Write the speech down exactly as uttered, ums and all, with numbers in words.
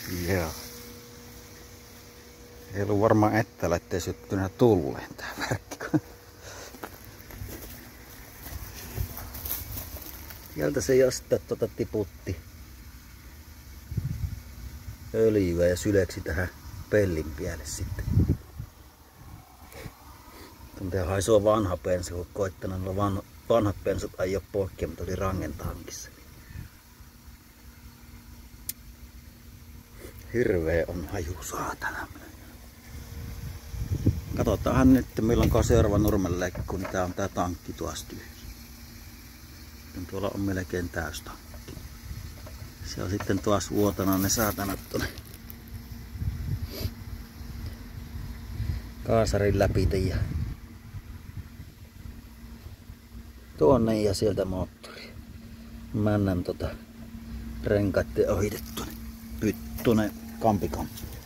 Joo. Ei ollut varmaan ettällä, ettei syttynyt tulleen tää värkki. Sieltä se jostain tota tiputti öljyä ja syleksi tähän pellin päälle sitten. Tuntia haisua vanha pensa, kun koittanut noilla vanha, vanhat pensat ajaa poikki, mutta oli rangen tankissa. Hirveä on haju, saatana. Katsotaanhan nyt milloin seuraava nurmenleikki, kun tää on tää tankki tuossa tyhjä. Tuolla on melkein täys tankki. Se on sitten tuossa vuotana ne saatanat tuonne kaasarin läpi ja tuonne ja sieltä moottori. Männän tota renkaitten ohitettu. Nyt tuonne kampikamppi.